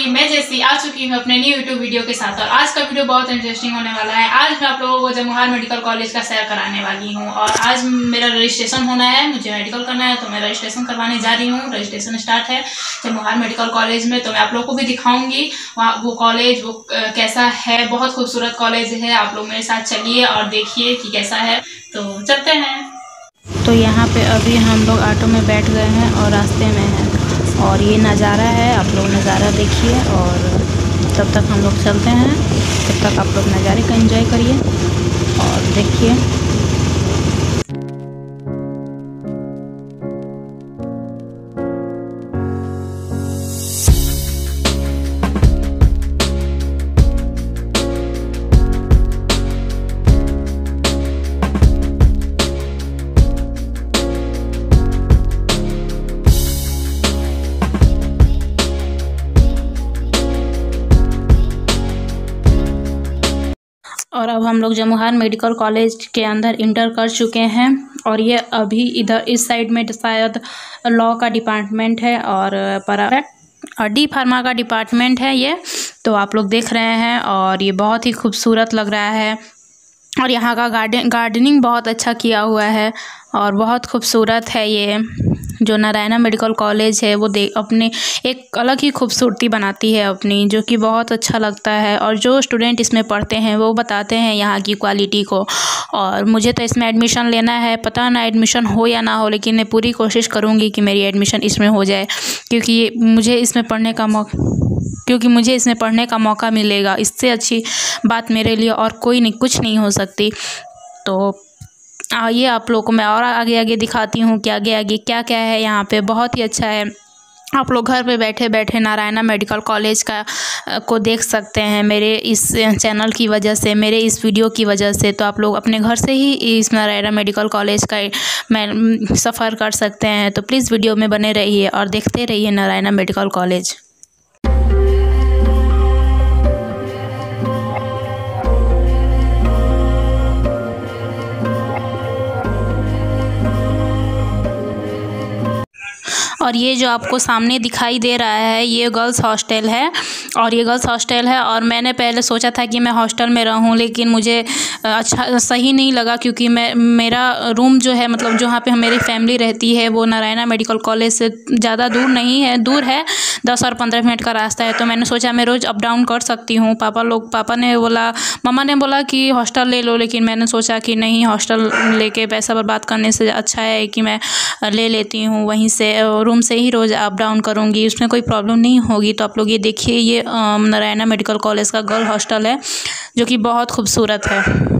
होगी, मैं जैसी आ चुकी हूँ अपने न्यू यूट्यूब वीडियो के साथ। और आज का वीडियो बहुत इंटरेस्टिंग होने वाला है। आज मैं आप लोगों को जमुहार मेडिकल कॉलेज का सैर कराने वाली हूँ और आज मेरा रजिस्ट्रेशन होना है, मुझे मेडिकल करना है तो मैं रजिस्ट्रेशन करवाने जा रही हूँ। रजिस्ट्रेशन स्टार्ट है जमुहार मेडिकल कॉलेज में, तो मैं आप लोगों को भी दिखाऊंगी वहाँ वो कॉलेज वो कैसा है। बहुत खूबसूरत कॉलेज है, आप लोग मेरे साथ चलिए और देखिए कि कैसा है। तो चलते हैं। तो यहाँ पे अभी हम लोग ऑटो में बैठ गए हैं और रास्ते में हैं और ये नज़ारा है, आप लोग नज़ारा देखिए और तब तक हम लोग चलते हैं। तब तक आप लोग नज़ारे का एंजॉय करिए और देखिए। और अब हम लोग जमुहार मेडिकल कॉलेज के अंदर इंटर कर चुके हैं और ये अभी इधर इस साइड में शायद लॉ का डिपार्टमेंट है और डी फार्मा का डिपार्टमेंट है ये। तो आप लोग देख रहे हैं और ये बहुत ही खूबसूरत लग रहा है और यहाँ का गार्डनिंग बहुत अच्छा किया हुआ है और बहुत खूबसूरत है। ये जो नारायणा मेडिकल कॉलेज है वो अपने एक अलग ही खूबसूरती बनाती है अपनी, जो कि बहुत अच्छा लगता है। और जो स्टूडेंट इसमें पढ़ते हैं वो बताते हैं यहाँ की क्वालिटी को। और मुझे तो इसमें एडमिशन लेना है, पता ना एडमिशन हो या ना हो, लेकिन मैं पूरी कोशिश करूँगी कि मेरी एडमिशन इसमें हो जाए, क्योंकि मुझे इसमें पढ़ने का मौका मिलेगा। इससे अच्छी बात मेरे लिए और कुछ नहीं हो सकती। तो आइए आप लोगों को मैं और आगे दिखाती हूँ कि आगे क्या क्या है यहाँ पे। बहुत ही अच्छा है, आप लोग घर पे बैठे बैठे नारायणा मेडिकल कॉलेज को देख सकते हैं मेरे इस चैनल की वजह से, मेरे इस वीडियो की वजह से। तो आप लोग अपने घर से ही इस नारायणा मेडिकल कॉलेज का सफ़र कर सकते हैं। तो प्लीज़ वीडियो में बने रहिए और देखते रहिए नारायणा मेडिकल कॉलेज। और ये जो आपको सामने दिखाई दे रहा है ये गर्ल्स हॉस्टल है और मैंने पहले सोचा था कि मैं हॉस्टल में रहूं, लेकिन मुझे अच्छा सही नहीं लगा, क्योंकि मेरा रूम जो है, मतलब जहाँ पे मेरी फैमिली रहती है वो नारायणा मेडिकल कॉलेज से ज़्यादा दूर नहीं है, दूर है 10 और 15 मिनट का रास्ता है। तो मैंने सोचा मैं रोज़ अप डाउन कर सकती हूँ। मम्मा ने बोला कि हॉस्टल ले लो, लेकिन मैंने सोचा कि नहीं, हॉस्टल लेके पैसा बर्बाद करने से अच्छा है कि मैं ले लेती हूँ, वहीं से रूम से ही रोज़ अप डाउन करूँगी, उसमें कोई प्रॉब्लम नहीं होगी। तो आप लोग ये देखिए, ये नारायणा मेडिकल कॉलेज का गर्ल हॉस्टल है जो कि बहुत खूबसूरत है।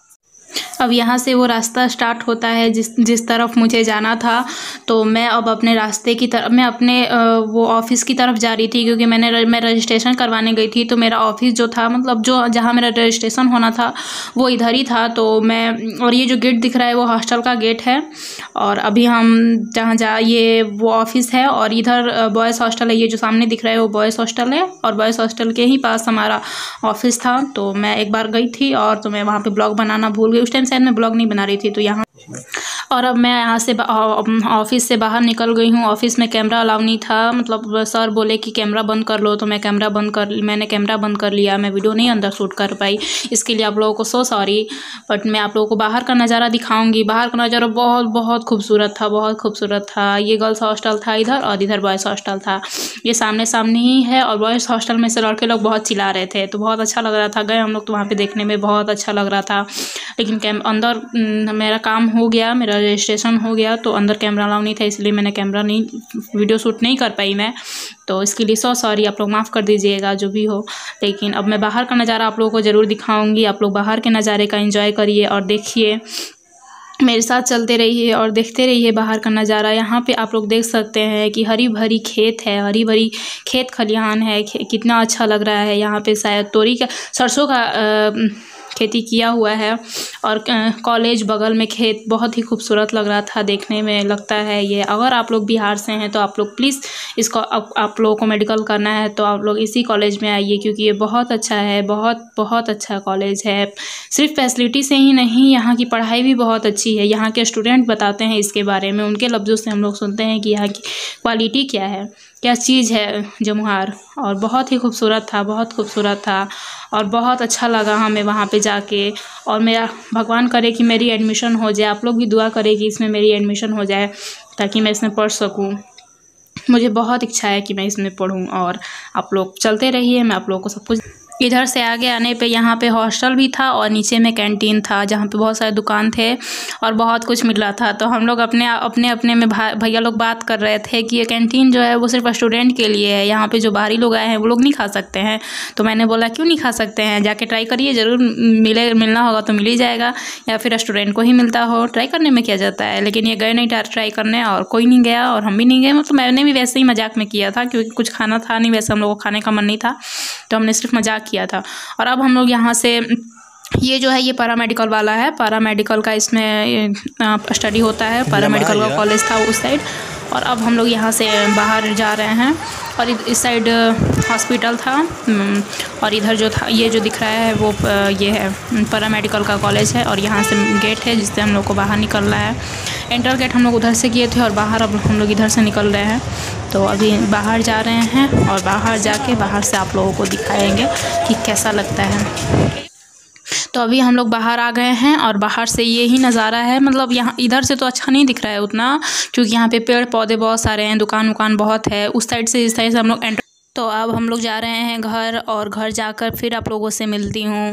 अब यहाँ से वो रास्ता स्टार्ट होता है जिस तरफ मुझे जाना था। तो मैं अब अपने रास्ते की तरफ, मैं अपने वो ऑफ़िस की तरफ जा रही थी, क्योंकि मैं रजिस्ट्रेशन करवाने गई थी। तो मेरा ऑफ़िस जो था, मतलब जहाँ मेरा रजिस्ट्रेशन होना था वो इधर ही था। तो और ये जो गेट दिख रहा है वो हॉस्टल का गेट है। और अभी हम ये वो ऑफ़िस है और इधर बॉयज़ हॉस्टल है। ये जो सामने दिख रहा है वो बॉयज़ हॉस्टल है और बॉयज़ हॉस्टल के ही पास हमारा ऑफ़िस था। तो मैं एक बार गई थी और तो मैं वहाँ पे ब्लॉग बनाना भूल गई। उस टाइम शायद मैं ब्लॉग नहीं बना रही थी। तो यहाँ और अब मैं यहाँ से ऑफ़िस से बाहर निकल गई हूँ। ऑफ़िस में कैमरा अलाउ नहीं था, मतलब सर बोले कि कैमरा बंद कर लो, तो मैंने कैमरा बंद कर लिया। मैं वीडियो नहीं अंदर शूट कर पाई, इसके लिए आप लोगों को सो सॉरी। बट मैं आप लोगों को बाहर का नज़ारा दिखाऊंगी। बाहर का नज़ारा बहुत खूबसूरत था। ये गर्ल्स हॉस्टल था इधर और इधर बॉयज़ हॉस्टल था। ये सामने ही है और बॉयज़ हॉस्टल में से लड़के लोग बहुत चिल्ला रहे थे, तो बहुत अच्छा लग रहा था। गए हम लोग तो वहाँ पे देखने में बहुत अच्छा लग रहा था। लेकिन अंदर मेरा काम हो गया, मेरा रजिस्ट्रेशन हो गया, तो अंदर कैमरा अलाउ नहीं था, इसलिए मैंने वीडियो शूट नहीं कर पाई मैं। तो इसके लिए सॉरी, आप लोग माफ़ कर दीजिएगा जो भी हो। लेकिन अब मैं बाहर का नज़ारा आप लोगों को ज़रूर दिखाऊंगी। आप लोग बाहर के नज़ारे का एंजॉय करिए और देखिए, मेरे साथ चलते रहिए और देखते रहिए बाहर का नज़ारा। यहाँ पे आप लोग देख सकते हैं कि हरी भरी खेत है, हरी भरी खेत खलिहान है। कितना अच्छा लग रहा है। यहाँ पे शायद सरसों का खेती किया हुआ है और कॉलेज बगल में खेत, बहुत ही खूबसूरत लग रहा था देखने में। लगता है ये, अगर आप लोग बिहार से हैं तो आप लोग प्लीज़ इसको, आप लोगों को मेडिकल करना है तो आप लोग इसी कॉलेज में आइए, क्योंकि ये बहुत अच्छा है, बहुत अच्छा कॉलेज है। सिर्फ फैसिलिटी से ही नहीं, यहाँ की पढ़ाई भी बहुत अच्छी है। यहाँ के स्टूडेंट बताते हैं इसके बारे में, उनके लफ्ज़ों से हम लोग सुनते हैं कि यहाँ की क्वालिटी क्या है। क्या चीज़ है जमुहार। और बहुत ही खूबसूरत था, बहुत खूबसूरत था और बहुत अच्छा लगा हमें वहाँ पे जाके। और मेरा भगवान करे कि मेरी एडमिशन हो जाए, आप लोग भी दुआ करें कि इसमें मेरी एडमिशन हो जाए ताकि मैं इसमें पढ़ सकूँ। मुझे बहुत इच्छा है कि मैं इसमें पढूं। और आप लोग चलते रहिए, मैं आप लोगों को सब कुछ। इधर से आगे आने पे यहाँ पे हॉस्टल भी था और नीचे में कैंटीन था जहाँ पे बहुत सारे दुकान थे और बहुत कुछ मिल रहा था। तो हम लोग अपने में भैया लोग बात कर रहे थे कि ये कैंटीन जो है वो सिर्फ स्टूडेंट के लिए है, यहाँ पे जो बाहरी लोग आए हैं वो लोग नहीं खा सकते हैं। तो मैंने बोला क्यों नहीं खा सकते हैं, जाके ट्राई करिए, ज़रूर मिलना होगा तो मिल ही जाएगा, या फिर स्टूडेंट को ही मिलता हो, ट्राई करने में क्या जाता है। लेकिन ये गए नहीं ट्राई करने और कोई नहीं गया और हम भी नहीं गए। मतलब मैंने भी वैसे ही मजाक में किया था क्योंकि कुछ खाना था नहीं, वैसे हम लोग को खाने का मन नहीं था तो हमने सिर्फ मजाक किया था। और अब हम लोग यहाँ से, ये जो है ये पैरामेडिकल वाला है, पैरामेडिकल का इसमें स्टडी होता है, पैरामेडिकल का कॉलेज था उस साइड। और अब हम लोग यहाँ से बाहर जा रहे हैं और इस साइड हॉस्पिटल था और इधर जो था ये जो दिख रहा है वो ये है पैरामेडिकल का कॉलेज है। और यहाँ से गेट है जिससे हम लोग को बाहर निकलना है। एंटर गेट हम लोग उधर से किए थे और बाहर अब हम लोग इधर से निकल रहे हैं। तो अभी बाहर जा रहे हैं और बाहर जाके बाहर से आप लोगों को दिखाएंगे कि कैसा लगता है। तो अभी हम लोग बाहर आ गए हैं और बाहर से ये ही नज़ारा है। मतलब यहाँ इधर से तो अच्छा नहीं दिख रहा है उतना क्योंकि यहाँ पे पेड़ पौधे बहुत सारे हैं, दुकान बहुत है। उस साइड से इस साइड से हम लोग एंटर। तो अब हम लोग जा रहे हैं घर और घर जाकर फिर आप लोगों से मिलती हूँ।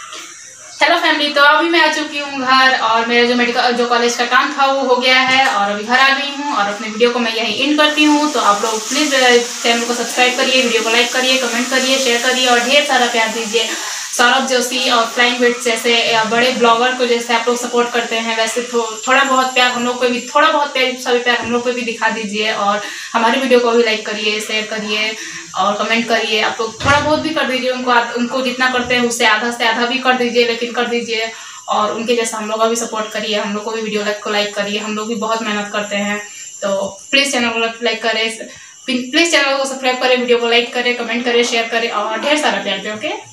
हेलो फैमिली, तो अभी मैं आ चुकी हूँ घर और मेरा जो कॉलेज का काम था वो हो गया है और अभी घर आ गई हूँ और अपने वीडियो को मैं यही एंड करती हूँ। तो आप लोग प्लीज़ चैनल को सब्सक्राइब करिए, वीडियो को लाइक करिए, कमेंट करिए, शेयर करिए और ढेर सारा प्यार दीजिए। सौरभ जोशी और फ्लाइंग बिट्स जैसे बड़े ब्लॉगर को जैसे आप लोग सपोर्ट करते हैं वैसे थोड़ा बहुत प्यार हम लोग को भी, थोड़ा बहुत प्यार हम लोग को भी दिखा दीजिए। और हमारी वीडियो को भी लाइक करिए, शेयर करिए और कमेंट करिए। आप लोग थोड़ा बहुत भी कर दीजिए, उनको जितना करते हैं उससे आधा से आधा भी कर दीजिए, लेकिन कर दीजिए। और उनके जैसा हम लोग का भी सपोर्ट करिए, हम लोग को भी वीडियो को लाइक करिए, हम लोग भी बहुत मेहनत करते हैं। तो प्लीज़ चैनल को लाइक करें, प्लीज़ चैनल को सब्सक्राइब करें, वीडियो को लाइक करें, कमेंट करें, शेयर करें और ढेर सारा प्यार दें। ओके।